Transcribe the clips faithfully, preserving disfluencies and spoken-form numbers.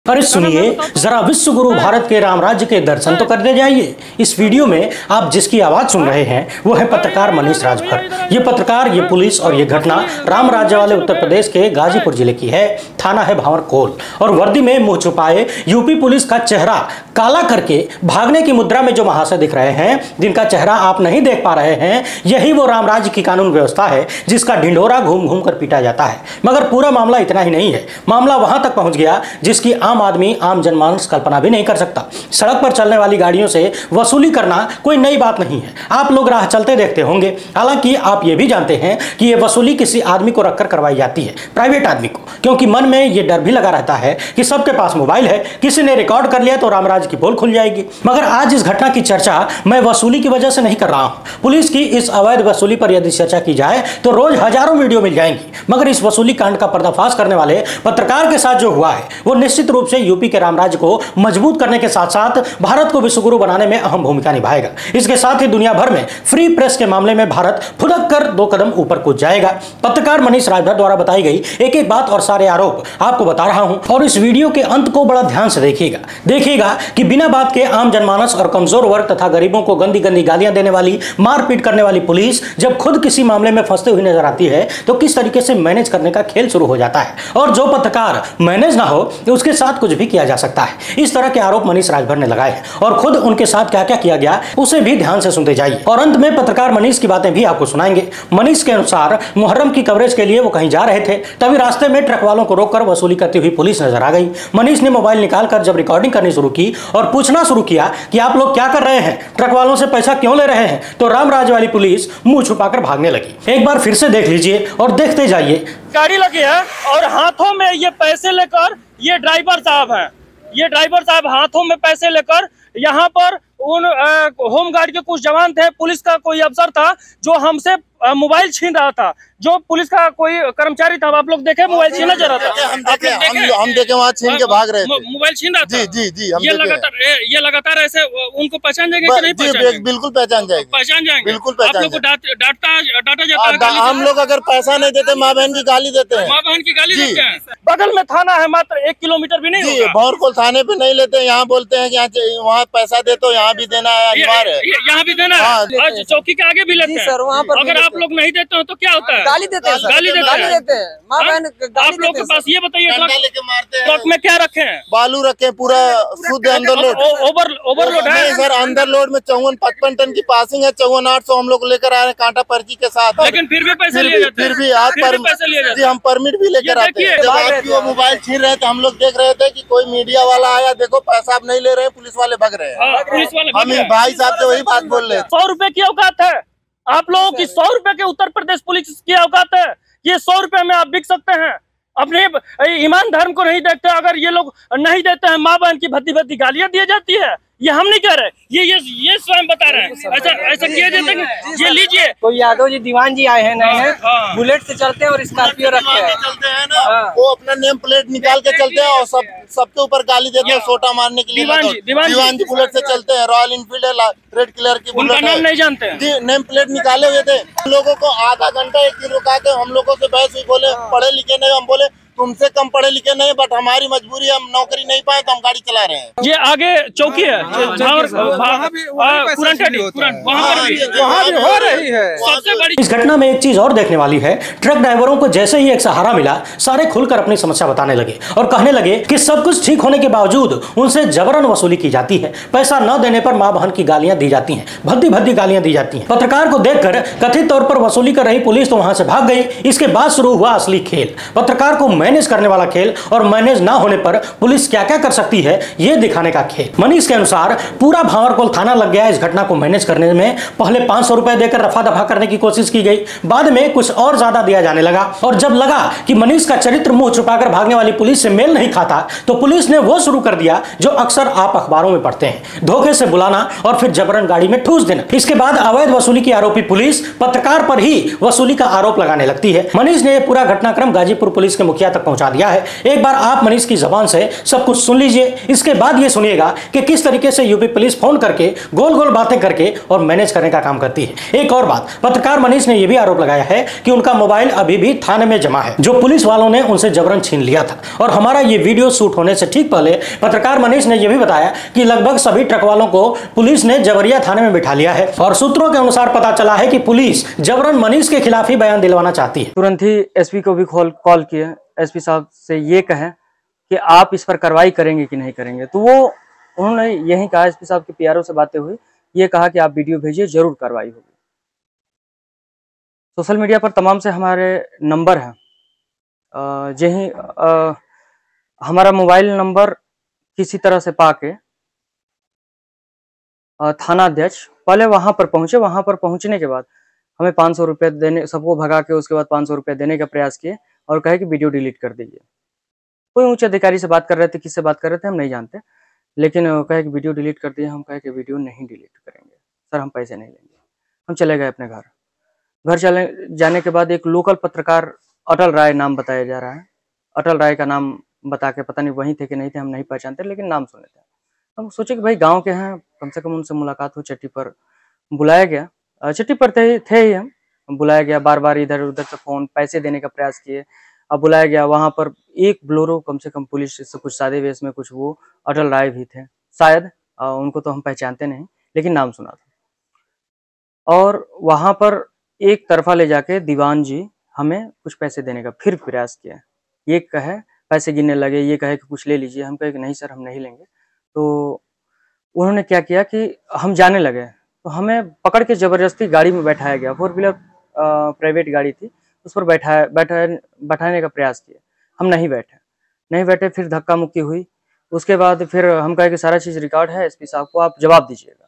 अरे सुनिए जरा विश्व गुरु भारत के राम राज्य के दर्शन तो करने जाइए। इस वीडियो में आप जिसकी आवाज सुन रहे हैं वो है पत्रकार मनीष राजभर। ये पत्रकार, ये पुलिस और ये घटना राम राज्य वाले उत्तर प्रदेश के गाजीपुर जिले की है। थाना है भावरकोल और वर्दी में मुंह छुपाए यूपी पुलिस का चेहरा काला करके भागने की मुद्रा में जो महाशय दिख रहे हैं, जिनका चेहरा आप नहीं देख पा रहे हैं, यही वो राम राज्य की कानून व्यवस्था है जिसका ढिंढोरा घूम घूम कर पीटा जाता है। मगर पूरा मामला इतना ही नहीं है, मामला वहां तक पहुंच गया जिसकी आम आदमी, आम जनमानस कल्पना भी नहीं कर सकता। सड़क पर चलने वाली गाड़ियों से वसूली करना कोई नई बात नहीं है, आप लोग राह चलते देखते होंगे। हालांकि आप ये भी जानते हैं कि ये वसूली किसी आदमी को रखकर करवाई जाती है, प्राइवेट आदमी को, क्योंकि मन में ये डर भी लगा रहता है कि सबके पास मोबाइल है, किसी ने रिकॉर्ड कर लिया तो रामराज की पोल खुल जाएगी। मगर आज इस घटना की चर्चा मैं वसूली की वजह से नहीं कर रहा हूं। पुलिस की इस अवैध वसूली पर यदि चर्चा की जाए तो रोज हजारों वीडियो मिल जाएंगी, मगर इस वसूली कांड का पर्दाफाश करने वाले पत्रकार के साथ जो हुआ है वो निश्चित रूप से यूपी के रामराज्य को मजबूत करने के साथ साथ भारत को विश्वगुरु बनाने में अहम भूमिका निभाएगा। इसके साथ ही दुनिया भर में फ्री प्रेस के मामले में भारत फुदक कर दो कदम ऊपर कूद जाएगा। पत्रकार मनीष राजभर द्वारा बताई गई एक एक बात और सारे आरोप आपको बता रहा हूं और इस वीडियो के अंत को बड़ा ध्यान से देखिएगा। देखिएगा कि बिना बात के आम जनमानस और कमजोर वर्ग तथा गरीबों को गंदी गंदी गालियां देने वाली, मारपीट करने वाली पुलिस जब खुद किसी मामले में फंसते हुए नजर आती है तो किस तरीके से मैनेज करने का खेल शुरू हो जाता है, और जो पत्रकार मैनेज ना हो तो उसके साथ कुछ भी किया जा सकता है। इस तरह के आरोप मनीष राजभर ने लगाए हैं और खुद उनके साथ क्या क्या किया गया उसे भी ध्यान से सुनते जाइए और अंत में पत्रकार मनीष की बातें भी आपको सुनाएंगे। मनीष के अनुसार मुहर्रम की कवरेज के लिए वो कहीं जा रहे थे, तभी रास्ते में ट्रक वालों को रोककर वसूली करती हुई पुलिस नजर आ गई। मनीष ने मोबाइल निकालकर जब रिकॉर्डिंग करनी शुरू की और पूछना शुरू किया कि आप लोग क्या कर रहे हैं, ट्रक वालों से पैसा क्यों ले रहे हैं, तो रामराज वाली पुलिस मुंह छुपाकर भागने लगी। एक बार फिर से देख लीजिए और देखते जाइए। गाड़ी लगी है और हाथों में ये पैसे लेकर ये ड्राइवर साहब हैं, ये ड्राइवर साहब हाथों में पैसे लेकर यहाँ पर उन होमगार्ड के कुछ जवान थे, पुलिस का कोई अफसर था जो हमसे मोबाइल छीन रहा था, जो पुलिस का कोई कर्मचारी था, आप लोग देखे मोबाइल छीना जा रहा था, हम देखे हम, हम देखे वहाँ छीन के भाग रहे थे, मोबाइल छीन रहा था। जी जी जी हम ये लगातार ये लगातार ऐसे उनको पहचान जाएंगे कि नहीं पहचान? बिल्कुल पहचान जाएंगे, पहचान जाएंगे, बिल्कुल पहचान। आप लोग को डांटा डांटा जाता है। हम लोग अगर पैसा नहीं देते माँ बहन की गाली देते हैं, माँ बहन की गाली देते हैं। बगल में थाना है, मात्र एक किलोमीटर भी नहीं होगा। भावरकोल थाने पे नहीं लेते, यहाँ बोलते हैं कि वहाँ पैसा दे तो यहाँ भी देना है, अनिवार्य है, यहाँ भी देना है, चौकी के आगे भी लेते हैं। अगर आप लोग नहीं देते हो तो क्या होता है? गाली देते हैं, गाली देते गाली देते हैं, माँ बहन आप लोग के पास। ये बताइए ट्रक में क्या रखे हैं? बालू रखे हैं, पूरा शुद्ध अंदर लोड, ओवर ओवरलोड है सर। अंदर लोड में चौवन पचपन टन की पासिंग है, चौवन आठ सौ हम लोग लेकर आ रहे हैं कांटा पर्ची के साथ, लेकिन फिर भी पैसे लिए जाते हैं। फिर भी आप पैसे लिए जाते हैं, हम परमिट भी लेकर आते हैं। जब वो मोबाइल छीन रहे थे हम लोग देख रहे थे कि कोई मीडिया वाला आया, देखो पैसा आप नहीं ले रहे हैं, पुलिस वाले भग रहे हैं। पुलिस वाले हम भाई साहब से वही बात बोल रहे हैं। सौ रुपए की औकात है आप लोगों की, सौ रुपए के उत्तर प्रदेश पुलिस की औकात है। ये सौ रुपए में आप बिक सकते हैं, अपने ईमान धर्म को नहीं देखते। अगर ये लोग नहीं देते हैं, माँ बहन की भद्दी भद्दी गालियां दी जाती है। ये हम नहीं कह रहे, ये ये ये स्वयं बता रहे हैं। ऐसा ऐसा किया जाता है। ये लीजिए, कोई यादव जी दीवान जी आए हैं, नए हैं, बुलेट से चलते हैं और स्कॉर्पियो रखते हैं, चलते हैं ना, वो अपना नेम प्लेट निकाल के चलते हैं और सब सबके ऊपर गाली देते हैं, सोटा मारने के लिए। दीवान जी दीवान जी बुलेट से चलते हैं, रॉयल इनफील्ड है, रेड कलर की बुलेट है। नाम नहीं जानते हैं, नेम प्लेट निकाले हुए थे। लोगों को आधा घंटा एक दिन रुका के हम लोगों से बहस हुई, बोले पढ़े लिखे नहीं। हम बोले तुमसे कम पढ़े लिखे नहीं, बट हमारी मजबूरी, हम नौकरी नहीं पाए तो हम गाड़ी चला रहे हैं। ये आगे चौकी है, हो रही है सबसे बड़ी। इस घटना में एक चीज और देखने वाली है, ट्रक ड्राइवरों को जैसे ही एक सहारा मिला, सारे खुलकर अपनी समस्या बताने लगे और कहने लगे कि सब कुछ ठीक होने के बावजूद उनसे जबरन वसूली की जाती है, पैसा न देने पर मां बहन की गालियां दी जाती हैं, भद्दी भद्दी गालियां दी जाती हैं। पत्रकार को देखकर कथित तौर पर वसूली कर रही पुलिस तो वहां से भाग गई। इसके बाद शुरू हुआ असली खेल, पत्रकार को मैनेज करने वाला खेल, और मैनेज ना होने पर पुलिस क्या क्या कर सकती है ये दिखाने का खेल। मनीष के अनुसार पूरा भावरकोल थाना लग गया इस घटना को मैनेज करने में। पहले पांच सौ रुपए देकर रफा दफा करने की कोशिश की गई, बाद में कुछ और ज्यादा दिया जाने लगा, और जब लगा कि मनीष का चरित्र मुंह छुपाकर भागने वाली पुलिस से मेल नहीं खाता तो पुलिस ने वो शुरू कर दिया जो अक्सर आप अखबारों में पढ़ते हैं, धोखे से बुलाना और फिर जबरन गाड़ी में ठूस देना। इसके बाद अवैध वसूली की आरोपी पुलिस पत्रकार पर ही वसूली का आरोप लगाने लगती है। मनीष ने पूरा घटनाक्रम गाजीपुर पुलिस के मुखिया तक पहुंचा दिया है। एक बार आप मनीष की जबान से सब कुछ सुन लीजिए, इसके बाद ये सुनिएगा कि किस तरीके से यूपी पुलिस फोन करके गोल गोल बातें करके और मैनेज करने का काम करती है। एक और बात, पत्रकार मनीष ने यह भी आरोप लगाया है कि उनका मोबाइल अभी भी थाने में जमा है, जो पुलिस वालों ने उनसे जबरन छीन लिया था। और हमारा ये वीडियो शूट होने से ठीक पहले पत्रकार मनीष ने यह भी बताया कि लगभग सभी ट्रक वालों को पुलिस ने जबरिया थाने में बिठा लिया है और सूत्रों के अनुसार पता चला है कि पुलिस जबरन मनीष के खिलाफ ही बयान दिलवाना चाहती है। तुरंत ही एसपी को भी कॉल किया, एसपी साहब से ये कहें कि आप इस पर कार्रवाई करेंगे कि नहीं करेंगे। तो वो उन्होंने यही कहा, एसपी साहब के पीआरओ से बातें हुई, ये कहा कि आप वीडियो भेजिए, जरूर कार्रवाई होगी। सोशल मीडिया पर तमाम से हमारे नंबर हैं, यही हमारा मोबाइल नंबर किसी तरह से पाके थाना अध्यक्ष पहले वहां पर पहुंचे। वहां पर पहुंचने के बाद हमें पाँच सौ रुपये देने, सबको भगा के उसके बाद पाँच सौ रुपये देने का प्रयास किए और कहे कि वीडियो डिलीट कर दीजिए। कोई उच्च अधिकारी से बात कर रहे थे, किससे बात कर रहे थे हम नहीं जानते, लेकिन कहे कि वीडियो डिलीट कर दिए। हम कहे कि वीडियो नहीं डिलीट करेंगे सर, हम पैसे नहीं लेंगे। हम चले गए अपने घर। घर चले जाने के बाद एक लोकल पत्रकार अटल राय नाम बताया जा रहा है, अटल राय का नाम बता के, पता नहीं वहीं थे कि नहीं थे, हम नहीं पहचानते, लेकिन नाम सुने थे। हम सोचे कि भाई गांव के हैं, कम से कम उनसे मुलाकात हो। चट्टी पर बुलाया गया, चट्टी पर थे, थे ही हम, बुलाया गया। बार बार इधर उधर से फोन, पैसे देने का प्रयास किए। अब बुलाया गया, वहां पर एक ब्लोरो, कम से कम पुलिस से कुछ सादे वेश में, कुछ वो अटल राय भी थे शायद, उनको तो हम पहचानते नहीं, लेकिन नाम सुना था। और वहां पर एक तरफा ले जाके दीवान जी हमें कुछ पैसे देने का फिर प्रयास किया। ये कहे, पैसे गिनने लगे, ये कहे कि कुछ ले लीजिए। हम कहे कि नहीं सर, हम नहीं लेंगे। तो उन्होंने क्या किया कि हम जाने लगे, तो हमें पकड़ के जबरदस्ती गाड़ी में बैठाया गया। फोर व्हीलर प्राइवेट गाड़ी थी, उस पर बैठाया बैठा बैठाने का प्रयास किया। हम नहीं बैठे नहीं बैठे फिर धक्का मुक्की हुई। उसके बाद फिर हम कहे कि सारा चीज रिकॉर्ड है, एसपी साहब को आप जवाब दीजिएगा।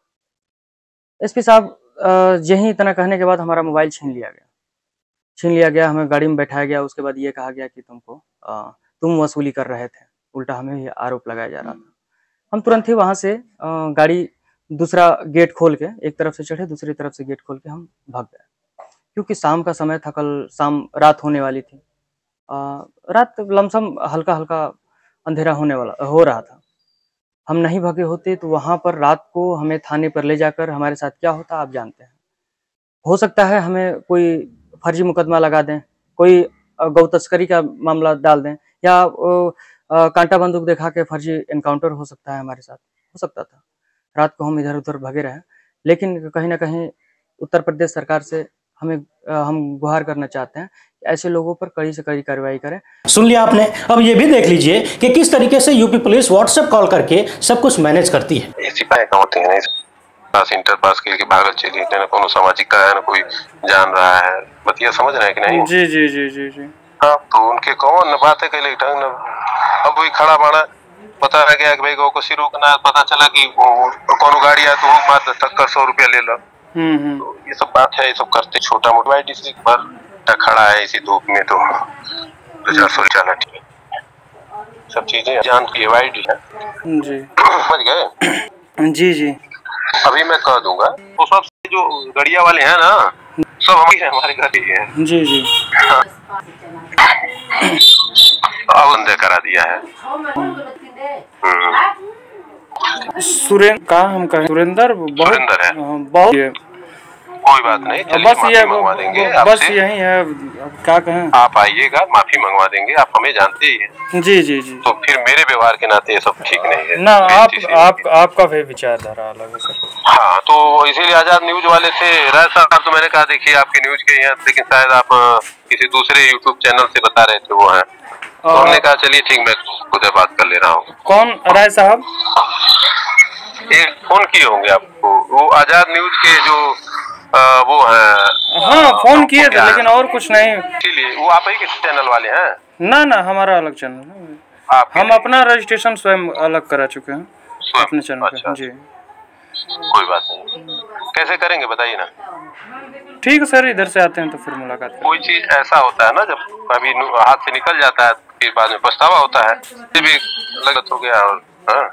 एसपी साहब यही इतना कहने के बाद हमारा मोबाइल छीन लिया गया छीन लिया गया हमें गाड़ी में बैठाया गया। उसके बाद ये कहा गया कि तुमको आ, तुम वसूली कर रहे थे, उल्टा हमें ये आरोप लगाया जा रहा था। हम तुरंत ही वहां से आ, गाड़ी दूसरा गेट खोल के, एक तरफ से चढ़े, दूसरी तरफ से गेट खोल के हम भाग गए, क्योंकि शाम का समय था, कल शाम रात होने वाली थी। आ, रात लमसम हल्का हल्का अंधेरा होने वाला हो रहा था। हम नहीं भागे होते तो वहां पर रात को हमें थाने पर ले जाकर हमारे साथ क्या होता आप जानते हैं। हो सकता है हमें कोई फर्जी मुकदमा लगा दें, कोई गौ तस्करी का मामला डाल दें, या आ, कांटा बंदूक दिखा के फर्जी एनकाउंटर हो सकता है हमारे साथ, हो सकता था। रात को हम इधर उधर भगे रहे, लेकिन कहीं ना कहीं उत्तर प्रदेश सरकार से हमें हम गुहार करना चाहते हैं कि ऐसे लोगों पर कड़ी से कड़ी कार्रवाई करें। सुन लिया आपने, अब ये भी देख लीजिए कि किस तरीके से यूपी पुलिस व्हाट्सएप कॉल करके सब कुछ मैनेज करती है। ऐसी बातें होती हैं, पास इंटर पास के भागल चली, न कोनो सामाजिक का है, न कोई जान रहा है, बतिया समझ रहे हैं कि नहीं। जी जी जी जी जी हाँ, तो उनके कौन न बातें कैले ढंग न, अब वही खड़ा बाड़ा पता है गया कि भाई गो को सिर रोकना, पता चला कि कोनो गाड़ी है तो मात्र टक्कर सौ रुपया ले लो। तो ये सब बात है, ये सब करते छोटा मोटा डिस्ट्रिक्ट पर खड़ा है इसी धूप में, तो दो चार सौ चला ठीक सब चीजें जान की वाइड है जी समझ गए। जी जी अभी मैं कह दूंगा, वो सब जो गड़िया वाले हैं ना, सब हमारे हैं, हमारे घर ही हैं। जी जी अब अंदर करा दिया है। सुरेंद्र का हम कहें, सुरेंद्र सुरेंद्र है, बहुत कोई बात नहीं, बस ये मंगवा देंगे, बस यही है, अब क्या कहें। आप आइएगा, माफी मंगवा देंगे, आप हमें जानते ही हैं। जी जी जी तो फिर मेरे व्यवहार के नाते ये सब ठीक नहीं है ना, आप आप आपका भी विचारधारा अलग है सर। हाँ, तो इसीलिए आजाद न्यूज वाले थे राज साहब, तो मैंने कहा देखिए आपकी न्यूज के यहाँ, लेकिन शायद आप किसी दूसरे यूट्यूब चैनल से बता रहे थे वो है, तो हमने कहा चलिए ठीक, मैं खुद बात कर ले रहा हूँ। कौन राय साहब? एक फोन किए होंगे आपको, वो आजाद न्यूज के जो आ, वो है। हाँ, फोन किए थे, लेकिन और कुछ नहीं। इसीलिए वो आप ही के चैनल वाले हैं? ना ना, हमारा अलग चैनल है, हम अपना रजिस्ट्रेशन स्वयं अलग करा चुके हैं अपने चैनल पे। जी कोई बात नहीं, कैसे करेंगे बताइए ना। ठीक है सर, इधर से आते हैं तो फिर मुलाकात करें। कोई चीज ऐसा होता है ना, जब कभी हाथ से निकल जाता है फिर बाद में पछतावा होता है, ये भी गलत हो गया। और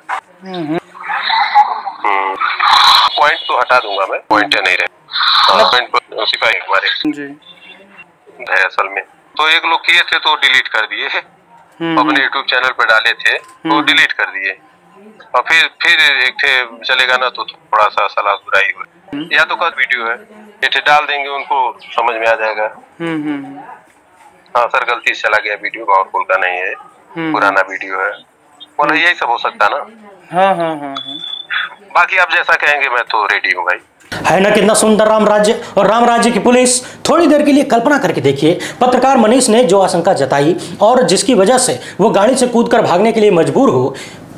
पॉइंट तो हटा दूंगा मैं, पॉइंट नहीं रहे, पॉइंट सिपाही हमारे जी है असल में, तो एक लोग किए थे तो डिलीट कर दिए, अपने यूट्यूब चैनल पे डाले थे तो डिलीट कर दिए, और फिर फिर एक थे चलेगा ना तो थोड़ा सा सलाह बुराई हुई, या तो कद वीडियो है ये डाल देंगे, उनको समझ में आ जाएगा। हाँ सर गलती से चला गया वीडियो, पावरफुल का नहीं है, पुराना वीडियो है, बोला यही सब हो सकता ना। हाँ हाँ हाँ बाकी आप जैसा कहेंगे मैं तो रेडी हूँ भाई। है ना कितना सुंदर राम राज्य, और राम राज्य की पुलिस। थोड़ी देर के लिए कल्पना करके देखिए, पत्रकार मनीष ने जो आशंका जताई और जिसकी वजह से वो गाड़ी से कूदकर भागने के लिए मजबूर हो,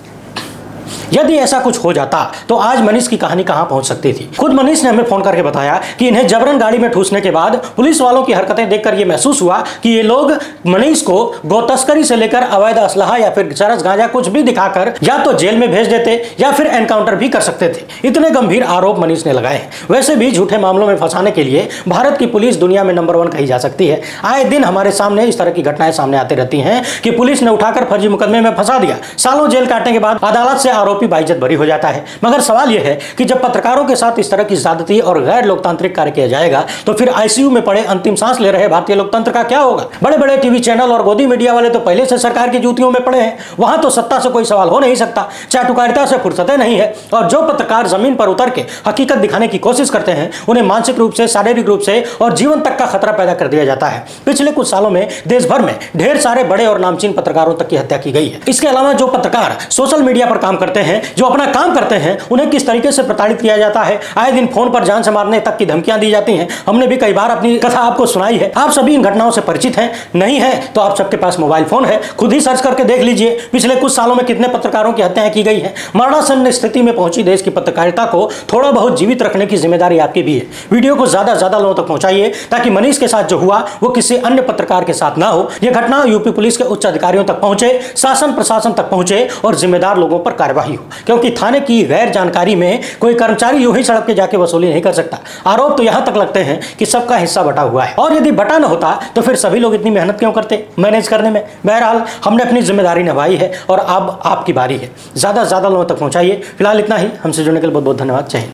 यदि ऐसा कुछ हो जाता तो आज मनीष की कहानी कहां पहुंच सकती थी। खुद मनीष ने हमें फोन करके बताया कि इन्हें जबरन गाड़ी में ठूसने के बाद पुलिस वालों की हरकतें देखकर यह महसूस हुआ कि ये लोग मनीष को गोतस्करी से लेकर अवैध असलहा या फिर चरस गांजा कुछ भी दिखाकर या तो जेल में भेज देते या फिर एनकाउंटर भी कर सकते थे। इतने गंभीर आरोप मनीष ने लगाए हैं। वैसे भी झूठे मामलों में फंसाने के लिए भारत की पुलिस दुनिया में नंबर वन कही जा सकती है। आए दिन हमारे सामने इस तरह की घटनाएं सामने आती रहती हैं कि पुलिस ने उठाकर फर्जी मुकदमे में फंसा दिया, सालों जेल काटने के बाद अदालत से आरोपी बाइज्जत बरी हो जाता है। मगर सवाल यह है कि जब पत्रकारों के साथ इस तरह की ज्यादती और गैर लोकतांत्रिक कार्य किया जाएगा तो फिर आईसीयू में पड़े अंतिम सांस ले रहे भारतीय लोकतंत्र का क्या होगा। बड़े बड़े टीवी चैनल और गोदी मीडिया वाले तो पहले से सरकार की जूतियों में पड़े हैं, वहां तो सत्ता से कोई सवाल हो नहीं सकता, चाटुकारिता से फुर्सतें नहीं है, और जो पत्रकार जमीन पर उतर के हकीकत दिखाने की कोशिश करते हैं उन्हें मानसिक रूप से, शारीरिक रूप से और जीवन तक का खतरा पैदा कर दिया जाता है। पिछले कुछ सालों में देश भर में ढेर सारे बड़े और नामचीन पत्रकारों तक की हत्या की गई है। इसके अलावा जो पत्रकार सोशल मीडिया पर काम करते हैं, जो अपना काम करते हैं, उन्हें किस तरीके से प्रताड़ित किया जाता है। आए दिन फोन पर जान से मारने तक की धमकियां दी जाती हैं। हमने भी कई बार अपनी कथा आपको सुनाई है। आप सभी इन घटनाओं से परिचित हैं, नहीं है तो आप सबके पास मोबाइल फोन है, खुद ही सर्च करके देख लीजिए पिछले कुछ सालों में कितने पत्रकारों की हत्याएं की गई हैं। मरणासन्न स्थिति में पहुंची देश की पत्रकारिता को थोड़ा बहुत जीवित रखने की जिम्मेदारी आपकी भी है। वीडियो को ज्यादा से ज्यादा लोगों तक पहुंचाइए ताकि मनीष के साथ जो हुआ वो किसी अन्य पत्रकार के साथ ना हो। यह घटना यूपी पुलिस के उच्च अधिकारियों तक पहुंचे, शासन प्रशासन तक पहुंचे और जिम्मेदार लोगों पर कार्रवाई हो, क्योंकि थाने की गैर जानकारी में कोई कर्मचारी यूं ही सड़क पे जाके वसूली नहीं कर सकता। आरोप तो यहां तक लगते हैं कि सबका हिस्सा बटा हुआ है, और यदि बटा न होता तो फिर सभी लोग इतनी मेहनत क्यों करते मैनेज करने में। बहरहाल हमने अपनी जिम्मेदारी निभाई है और अब आपकी बारी है। ज्यादा से ज्यादा लोगों तक पहुंचाइए। फिलहाल इतना ही। हमसे जुड़ने के लिए बहुत बहुत धन्यवाद। जय हिंद।